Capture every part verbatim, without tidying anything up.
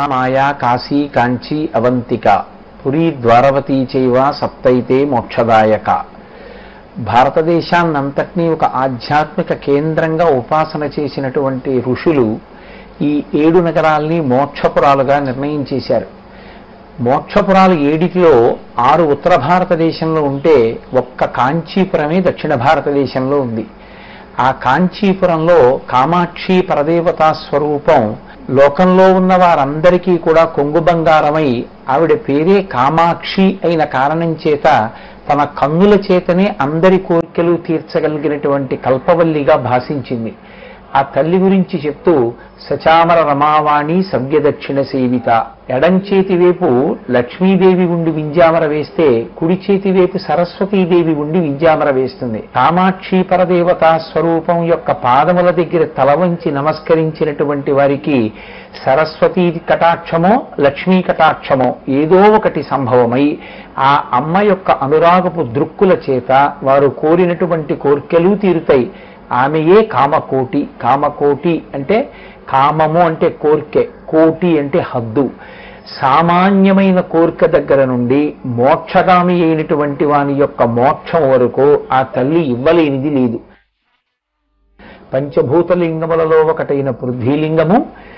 మాయా కాశీ కాంచీ అవంతిక పురీ ద్వారవతీ చైవ సప్తైతే మోక్షదాయక. భారతదేశాన్నంతటినీ ఒక ఆధ్యాత్మిక కేంద్రంగా ఉపాసన చేసినటువంటి ఋషులు ఈ ఏడు నగరాల్ని మోక్షపురాలుగా నిర్ణయం చేశారు. మోక్షపురాలు ఏడిటిలో ఆరు ఉత్తర భారతదేశంలో ఉంటే ఒక్క కాంచీపురమే దక్షిణ భారతదేశంలో ఉంది. ఆ కాంచీపురంలో కామాక్షి పరదేవతా స్వరూపం లోకంలో ఉన్న వారందరికీ కూడా కొంగు బంగారమై ఆవిడ పేరే కామాక్షి అయిన కారణం చేత తన కన్నుల చేతనే అందరి కోరికలు తీర్చగలిగినటువంటి కల్పవల్లిగా భాషించింది. ఆ తల్లి గురించి చెప్తూ సచామర రమావాణి సవ్య దక్షిణ సేవిత, ఎడం చేతి వైపు లక్ష్మీదేవి ఉండి వింజామర వేస్తే కుడి చేతి వైపు సరస్వతీదేవి ఉండి వింజామర వేస్తుంది. కామాక్షి పరదేవతా స్వరూపం యొక్క పాదముల దగ్గర తల వంచి నమస్కరించినటువంటి వారికి సరస్వతీ కటాక్షమో లక్ష్మీ కటాక్షమో ఏదో ఒకటి సంభవమై ఆ అమ్మ యొక్క అనురాగపు దృక్కుల చేత వారు కోరినటువంటి కోర్కెలు తీరుతాయి. ఆమెయే కామకోటి. కామకోటి అంటే కామము అంటే కోర్కె, కోటి అంటే హద్దు. సామాన్యమైన కోరిక దగ్గర నుండి మోక్షగామి అయినటువంటి వాని యొక్క మోక్షం వరకు ఆ తల్లి ఇవ్వలేనిది లేదు. పంచభూతలింగములలో ఒకటైన పృథ్వీలింగము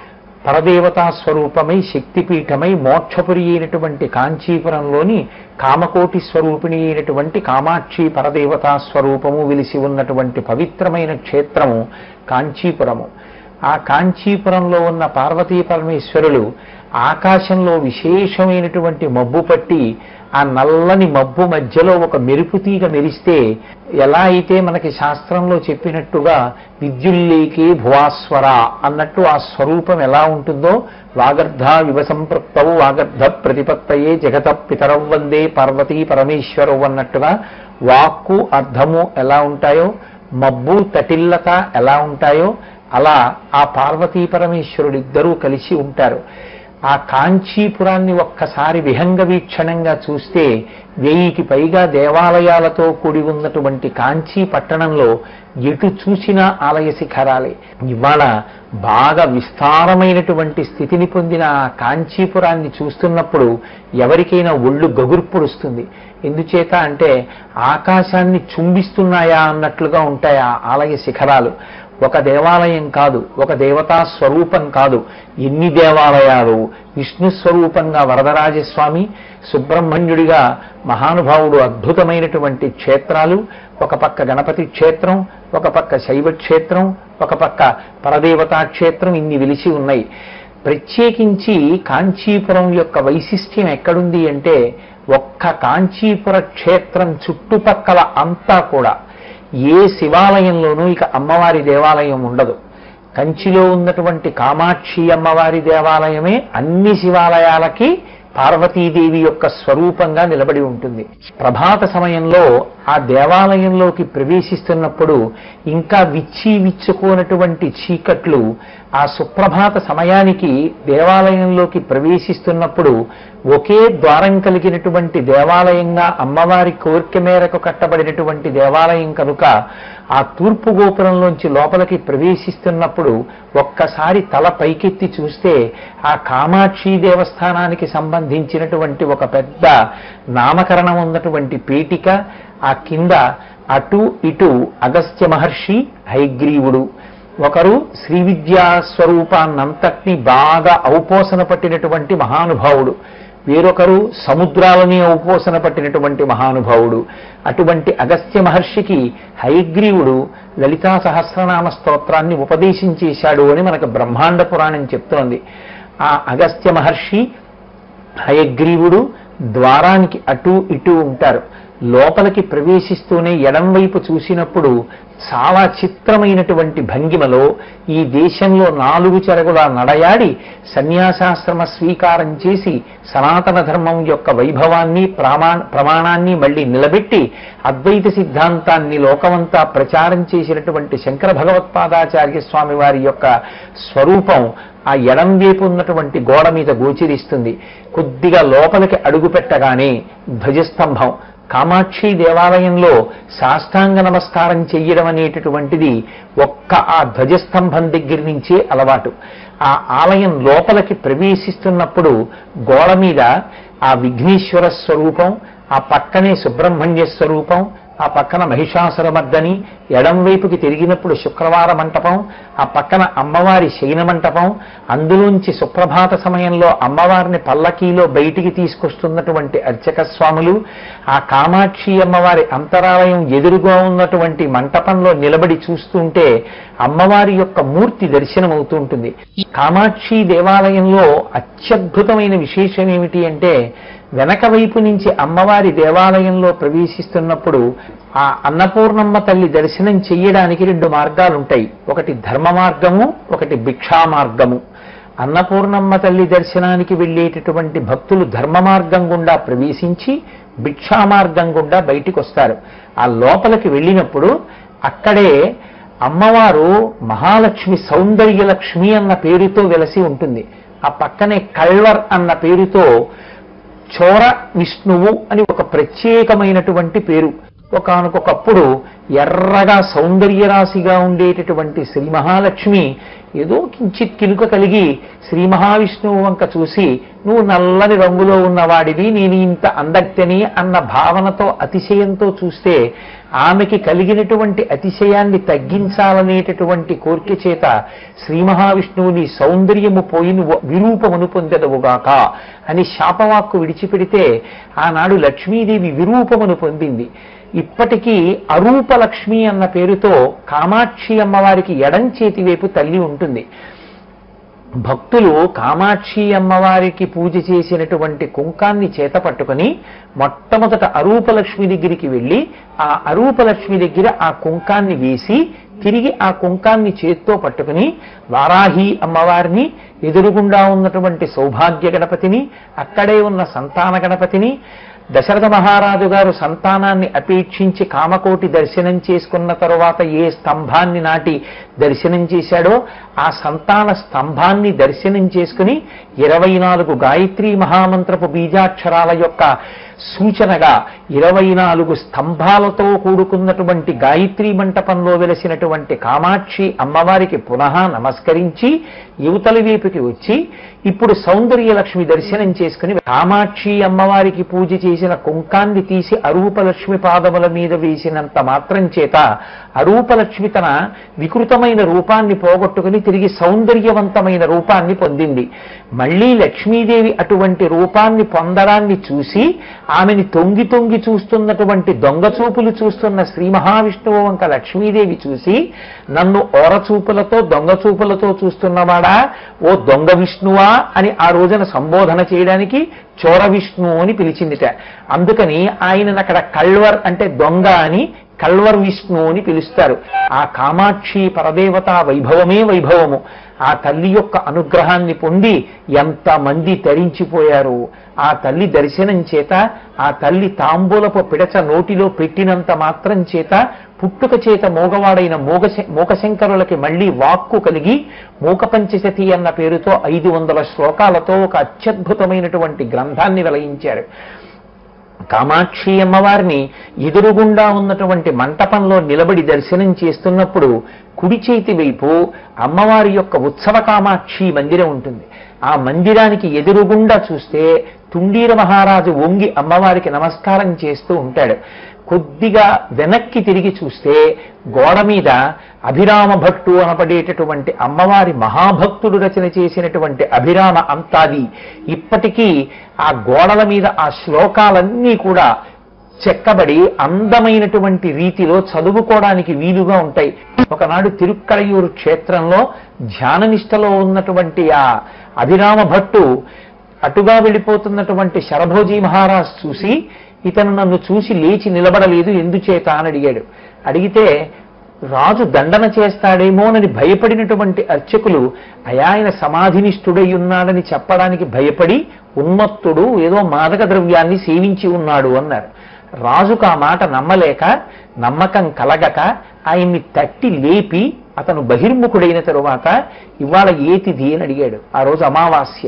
పరదేవతా స్వరూపమై శక్తిపీఠమై మోక్షపురి అయినటువంటి కాంచీపురంలోని కామకోటి స్వరూపిణి అయినటువంటి కామాక్షి పరదేవతా స్వరూపము వెలిసి ఉన్నటువంటి పవిత్రమైన క్షేత్రము కాంచీపురము. ఆ కాంచీపురంలో ఉన్న పార్వతీ పరమేశ్వరులు ఆకాశంలో విశేషమైనటువంటి మబ్బు పట్టి ఆ నల్లని మబ్బు మధ్యలో ఒక మెరుపు తీగ మెరిస్తే ఎలా అయితే మనకి శాస్త్రంలో చెప్పినట్టుగా విద్యుల్లేకే భువాస్వర అన్నట్టు ఆ స్వరూపం ఎలా ఉంటుందో, వాగర్ధ వివసంపృక్తవు వాగర్ధ ప్రతిపత్తయే జగత పితరవ్ వందే పార్వతీ పరమేశ్వరవు అన్నట్టుగా వాక్కు అర్థము ఎలా ఉంటాయో, మబ్బు తటిల్లత ఎలా ఉంటాయో అలా ఆ పార్వతీ పరమేశ్వరుడిద్దరూ కలిసి ఉంటారు. ఆ కాంచీపురాన్ని ఒక్కసారి విహంగ వీక్షణంగా చూస్తే వెయ్యికి పైగా దేవాలయాలతో కూడి ఉన్నటువంటి కాంచీ పట్టణంలో ఎటు చూసినా ఆలయ శిఖరాలే. ఇవాళ బాగా విస్తారమైనటువంటి స్థితిని పొందిన ఆ కాంచీపురాన్ని చూస్తున్నప్పుడు ఎవరికైనా ఒళ్ళు గగుర్పుడుస్తుంది. ఎందుచేత అంటే ఆకాశాన్ని చుంబిస్తున్నాయా అన్నట్లుగా ఉంటాయి ఆ ఆలయ శిఖరాలు. ఒక దేవాలయం కాదు, ఒక దేవతా స్వరూపం కాదు, ఎన్ని దేవాలయాలు. విష్ణు స్వరూపంగా వరదరాజస్వామి, సుబ్రహ్మణ్యుడిగా మహానుభావుడు అద్భుతమైనటువంటి క్షేత్రాలు, ఒక పక్క గణపతి క్షేత్రం, ఒక పక్క శైవ క్షేత్రం, ఒక పక్క పరదేవతా క్షేత్రం, ఇన్ని వెలిసి ఉన్నాయి. ప్రత్యేకించి కాంచీపురం యొక్క వైశిష్ట్యం ఎక్కడుంది అంటే ఒక్క కాంచీపుర క్షేత్రం చుట్టుపక్కల అంతా కూడా ఏ శివాలయంలోనూ ఇక అమ్మవారి దేవాలయం ఉండదు. కంచిలో ఉన్నటువంటి కామాక్షి అమ్మవారి దేవాలయమే అన్ని శివాలయాలకి పార్వతీదేవి యొక్క స్వరూపంగా నిలబడి ఉంటుంది. ప్రభాత సమయంలో ఆ దేవాలయంలోకి ప్రవేశిస్తున్నప్పుడు ఇంకా విచ్చి విచ్చుకోనటువంటి చీకట్లు ఆ సుప్రభాత సమయానికి దేవాలయంలోకి ప్రవేశిస్తున్నప్పుడు ఒకే ద్వారం కలిగినటువంటి దేవాలయంగా అమ్మవారి కోరిక మేరకు కట్టబడినటువంటి దేవాలయం కనుక ఆ తూర్పు గోపురంలోంచి లోపలికి ప్రవేశిస్తున్నప్పుడు ఒక్కసారి తల పైకెత్తి చూస్తే ఆ కామాక్షి దేవస్థానానికి సంబంధించినటువంటి ఒక పెద్ద నామకరణం ఉన్నటువంటి పేటిక, ఆ కింద అటు ఇటు అగస్త్య మహర్షి, హయగ్రీవుడు, ఒకరు శ్రీ విద్యా స్వరూపాన్నంతటినీ బాగా ఔపోసన పట్టినటువంటి మహానుభావుడు, వేరొకరు సముద్రాలని ఔపోసన పట్టినటువంటి మహానుభావుడు. అటువంటి అగస్త్య మహర్షికి హయగ్రీవుడు లలితా సహస్రనామ స్తోత్రాన్ని ఉపదేశం చేశాడు అని మనకు బ్రహ్మాండ పురాణం చెప్తోంది. ఆ అగస్త్య మహర్షి హయగ్రీవుడు ద్వారానికి అటు ఇటు ఉంటారు. లోపలికి ప్రవేశిస్తూనే ఎడం వైపు చూసినప్పుడు చాలా చిత్రమైనటువంటి భంగిమలో ఈ దేశంలో నాలుగు చెరగుల నడయాడి సన్యాసాశ్రమ స్వీకారం చేసి సనాతన ధర్మం యొక్క వైభవాన్ని ప్రమా ప్రమాణాన్ని మళ్ళీ నిలబెట్టి అద్వైత సిద్ధాంతాన్ని లోకమంతా ప్రచారం చేసినటువంటి శంకర భగవత్పాదాచార్య స్వామి వారి యొక్క స్వరూపం ఆ ఎడం వైపు ఉన్నటువంటి గోడ మీద గోచరిస్తుంది. కొద్దిగా లోపలికి అడుగు పెట్టగానే ధ్వజస్తంభం, కామాక్షి దేవాలయంలో సాష్టాంగ నమస్కారం చెయ్యడం అనేటటువంటిది ఒక్క ఆ ధ్వజస్తంభం దగ్గర నుంచే అలవాటు. ఆ ఆలయం లోపలికి ప్రవేశిస్తున్నప్పుడు గోడ మీద ఆ విఘ్నేశ్వర స్వరూపం, ఆ పక్కనే సుబ్రహ్మణ్య స్వరూపం, ఆ పక్కన మహిషాసురమర్దని, ఎడం వైపుకి తిరిగినప్పుడు శుక్రవార మంటపం, ఆ పక్కన అమ్మవారి శయన మంటపం, అందులోంచి సుప్రభాత సమయంలో అమ్మవారిని పల్లకీలో బయటికి తీసుకొస్తున్నటువంటి అర్చక స్వాములు, ఆ కామాక్షి అమ్మవారి అంతరాలయం ఎదురుగా ఉన్నటువంటి మంటపంలో నిలబడి చూస్తుంటే అమ్మవారి యొక్క మూర్తి దర్శనం అవుతూ ఉంటుంది. ఈ కామాక్షి దేవాలయంలో అత్యద్భుతమైన విశేషం ఏమిటి అంటే, వెనక వైపు నుంచి అమ్మవారి దేవాలయంలో ప్రవేశిస్తున్నప్పుడు ఆ అన్నపూర్ణమ్మ తల్లి దర్శనం చెయ్యడానికి రెండు మార్గాలు ఉంటాయి. ఒకటి ధర్మ మార్గము, ఒకటి భిక్షా మార్గము. అన్నపూర్ణమ్మ తల్లి దర్శనానికి వెళ్ళేటటువంటి భక్తులు ధర్మ మార్గం గుండా ప్రవేశించి భిక్షా మార్గం గుండా బయటికి వస్తారు. ఆ లోపలికి వెళ్ళినప్పుడు అక్కడే అమ్మవారు మహాలక్ష్మి, సౌందర్యలక్ష్మి అన్న పేరుతో వెలసి ఉంటుంది. ఆ పక్కనే కల్వర్ అన్న పేరుతో చోర విష్ణువు అని ఒక ప్రత్యేకమైనటువంటి పేరు. ఒకానొకప్పుడు ఎర్రగా సౌందర్యరాశిగా ఉండేటటువంటి శ్రీ మహాలక్ష్మి ఏదో కించిత్ కినుక కలిగి శ్రీ మహావిష్ణువు వంక చూసి, నువ్వు నల్లని రంగులో ఉన్నవాడివి, నేను ఇంత అందక్తని అన్న భావనతో అతిశయంతో చూస్తే ఆమెకి కలిగినటువంటి అతిశయాన్ని తగ్గించాలనేటటువంటి కోరిక చేత శ్రీ మహావిష్ణువుని సౌందర్యము పోయి నువ్వు విరూపమును పొందెదవుగాక అని శాపవాక్కు విడిచిపెడితే ఆనాడు లక్ష్మీదేవి విరూపమును పొందింది. ఇప్పటికీ అరూపలక్ష్మి అన్న పేరుతో కామాక్షి అమ్మవారికి ఎడం చేతి వైపు తల్లి ఉంటుంది. భక్తులు కామాక్షి అమ్మవారికి పూజ చేసినటువంటి కుంకాన్ని చేత పట్టుకుని మొట్టమొదట అరూపలక్ష్మి దగ్గరికి వెళ్ళి ఆ అరూపలక్ష్మి దగ్గర ఆ కుంకాన్ని వేసి తిరిగి ఆ కుంకాన్ని చేత్తో పట్టుకుని వారాహి అమ్మవారిని, ఎదురుగుండా ఉన్నటువంటి సౌభాగ్య గణపతిని, అక్కడే ఉన్న సంతాన గణపతిని, దశరథ మహారాజు గారు సంతానాన్ని అపేక్షించి కామకోటి దర్శనం చేసుకున్న తరువాత ఏ స్తంభాన్ని నాటి దర్శనం చేశాడో ఆ సంతాన స్తంభాన్ని దర్శనం చేసుకుని ఇరవై నాలుగు గాయత్రీ మహామంత్రపు బీజాక్షరాల యొక్క సూచనగా ఇరవై నాలుగు స్తంభాలతో కూడుకున్నటువంటి గాయత్రీ మంటపంలో వెలసినటువంటి కామాక్షి అమ్మవారికి పునః నమస్కరించి యువతలి వైపుకి వచ్చి ఇప్పుడు సౌందర్యలక్ష్మి దర్శనం చేసుకుని కామాక్షి అమ్మవారికి పూజ చేసిన కుంకాన్ని తీసి అరూపలక్ష్మి పాదముల మీద వేసినంత మాత్రం చేత అరూపలక్ష్మి తన వికృతమైన రూపాన్ని పోగొట్టుకుని తిరిగి సౌందర్యవంతమైన రూపాన్ని పొందింది. మళ్లీ లక్ష్మీదేవి అటువంటి రూపాన్ని పొందడాన్ని చూసి ఆమెని తొంగి తొంగి చూస్తున్నటువంటి దొంగ చూపులు చూస్తున్న శ్రీ మహావిష్ణువు వంక లక్ష్మీదేవి చూసి, నన్ను ఓరచూపులతో దొంగ చూపులతో చూస్తున్నవాడా, ఓ దొంగ విష్ణువా అని ఆ రోజున సంబోధన చేయడానికి చోర విష్ణు అని పిలిచిందిట. అందుకని ఆయనను అక్కడ కల్వర్ అంటే దొంగ అని, కల్వర్ విష్ణు అని పిలుస్తారు. ఆ కామాక్షి పరదేవత వైభవమే వైభవము. ఆ తల్లి యొక్క అనుగ్రహాన్ని పొంది ఎంతమంది తరించిపోయారు. ఆ తల్లి దర్శనం చేత, ఆ తల్లి తాంబూలపు పిడచ నోటిలో పెట్టినంత మాత్రం చేత పుట్టుక చేత మోగవాడైన మోగ మోకశంకరులకి మళ్లీ వాక్కు కలిగి మూకపంచశతి అన్న పేరుతో ఐదు వందల శ్లోకాలతో ఒక అత్యద్భుతమైనటువంటి గ్రంథాన్ని వెలయించారు. కామాక్షి అమ్మవారిని ఎదురుగుండా ఉన్నటువంటి మంటపంలో నిలబడి దర్శనం చేస్తున్నప్పుడు కుడి చేతి వైపు అమ్మవారి యొక్క ఉత్సవ కామాక్షి మందిరం ఉంటుంది. ఆ మందిరానికి ఎదురుగుండా చూస్తే తుండీర మహారాజు వంగి అమ్మవారికి నమస్కారం చేస్తూ ఉంటాడు. కొద్దిగా వెనక్కి తిరిగి చూస్తే గోడ మీద అభిరామ భట్టు అనపడేటటువంటి అమ్మవారి మహాభక్తుడు రచన చేసినటువంటి అభిరామ అంతాది ఇప్పటికీ ఆ గోడల మీద ఆ శ్లోకాలన్నీ కూడా చెక్కబడి అందమైనటువంటి రీతిలో చదువుకోవడానికి వీలుగా ఉంటాయి. ఒకనాడు తిరుక్కడయూరు క్షేత్రంలో ధ్యాననిష్టలో ఉన్నటువంటి ఆ అభిరామ భట్టు అటుగా వెళ్ళిపోతున్నటువంటి శరభోజీ మహారాజ్ చూసి, ఇతను నన్ను చూసి లేచి నిలబడలేదు ఎందుచేత అని అడిగాడు. అడిగితే రాజు దండన చేస్తాడేమోనని భయపడినటువంటి అర్చకులు ఆయన సమాధినిష్ఠుడై ఉన్నాడని చెప్పడానికి భయపడి ఉన్మత్తుడు ఏదో మాదక ద్రవ్యాన్ని సేవించి ఉన్నాడు అన్నారు. రాజుకు ఆ మాట నమ్మలేక, నమ్మకం కలగక ఆయన్ని తట్టి లేపి అతను బహిర్ముఖుడైన తరువాత ఇవాళ ఏ తిథి అని అడిగాడు. ఆ రోజు అమావాస్య.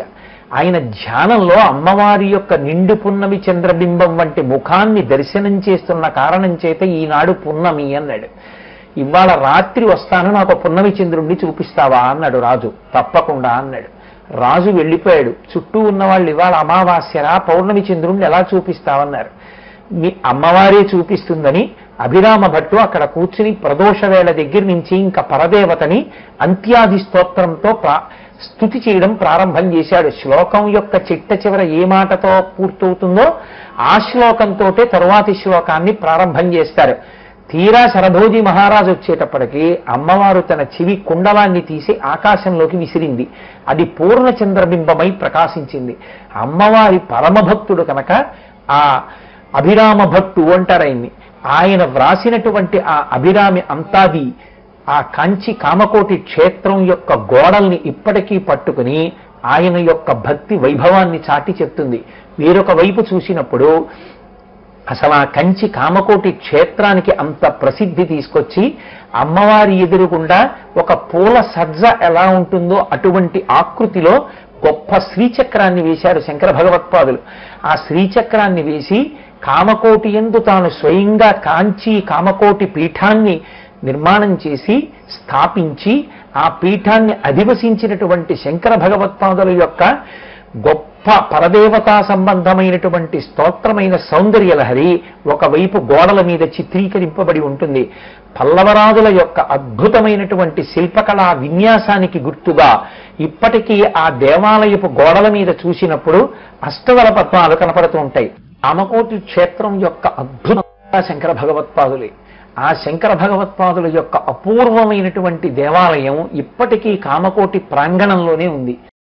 ఆయన ధ్యానంలో అమ్మవారి యొక్క నిండు పున్నమి చంద్రబింబం వంటి ముఖాన్ని దర్శనం చేస్తున్న కారణం చేత ఈనాడు పున్నమి అన్నాడు. ఇవాళ రాత్రి వస్తాను, నాకు పున్నమి చంద్రుణ్ణి చూపిస్తావా అన్నాడు రాజు. తప్పకుండా అన్నాడు. రాజు వెళ్ళిపోయాడు. చుట్టూ ఉన్న వాళ్ళు ఇవాళ అమావాస్యరా, పౌర్ణమి చంద్రుణ్ణి ఎలా చూపిస్తావన్నారు. మీ అమ్మవారే చూపిస్తుందని అభిరామ భట్టు అక్కడ కూర్చుని ప్రదోష వేళ దగ్గర నుంచి ఇంకా పరదేవతని అంత్యాది స్తోత్రంతో ప్రా స్తుతి చేయడం ప్రారంభం చేశాడు. శ్లోకం యొక్క చిట్ట చివర ఏ మాటతో పూర్తవుతుందో ఆ శ్లోకంతో తరువాతి శ్లోకాన్ని ప్రారంభం చేస్తారు. తీరా శరభోజి మహారాజు వచ్చేటప్పటికి అమ్మవారు తన చెవి కుండలాన్ని తీసి ఆకాశంలోకి విసిరింది. అది పూర్ణ చంద్రబింబమై ప్రకాశించింది. అమ్మవారి పరమభక్తుడు కనుక ఆ అభిరామ భట్టు అంటారాయన్ని. ఆయన వ్రాసినటువంటి ఆ అభిరామి అంతాది ఆ కంచి కామకోటి క్షేత్రం యొక్క గోడల్ని ఇప్పటికీ పట్టుకుని ఆయన యొక్క భక్తి వైభవాన్ని చాటి చెప్తుంది. వేరొక వైపు చూసినప్పుడు అసలు ఆ కంచి కామకోటి క్షేత్రానికి అంత ప్రసిద్ధి తీసుకొచ్చి అమ్మవారి ఎదురుగుండా ఒక పూల సజ్జ ఎలా ఉంటుందో అటువంటి ఆకృతిలో గొప్ప శ్రీచక్రాన్ని వేశారు శంకర భగవత్పాదులు. ఆ శ్రీచక్రాన్ని వేసి కామకోటి యందు తాను స్వయంగా కాంచి కామకోటి పీఠాన్ని నిర్మాణం చేసి స్థాపించి ఆ పీఠాన్ని అధివసించినటువంటి శంకర భగవత్పాదుల యొక్క గొప్ప పరదేవతా సంబంధమైనటువంటి స్తోత్రమైన సౌందర్యలహరి ఒకవైపు గోడల మీద చిత్రీకరింపబడి ఉంటుంది. పల్లవరాజుల యొక్క అద్భుతమైనటువంటి శిల్పకళా విన్యాసానికి గుర్తుగా ఇప్పటికీ ఆ దేవాలయపు గోడల మీద చూసినప్పుడు అష్టదళ పద్మాలు కనపడుతూ ఉంటాయి. కామకోటి క్షేత్రం యొక్క అద్భుతంగా శంకర భగవత్పాదులే. ఆ శంకర భగవత్పాదుల యొక్క అపూర్వమైనటువంటి దేవాలయం ఇప్పటికీ కామకోటి ప్రాంగణంలోనే ఉంది.